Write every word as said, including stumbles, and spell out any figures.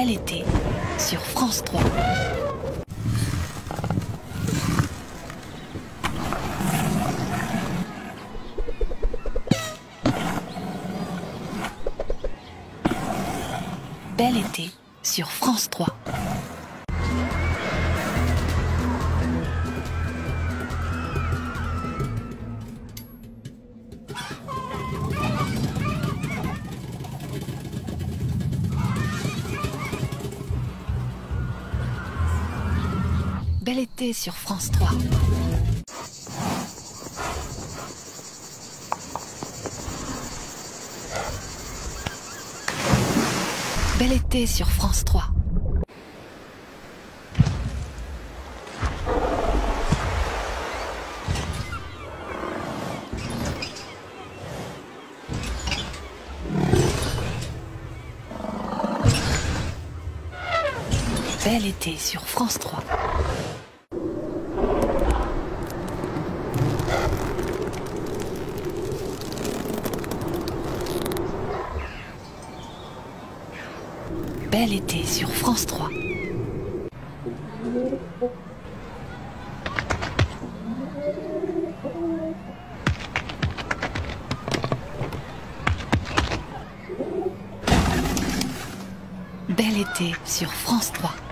Bel été sur France trois. Bel été sur France trois. Bel été sur France trois. Bel été sur France trois. Bel été sur France trois. Bel été sur France trois. Bel été sur France trois.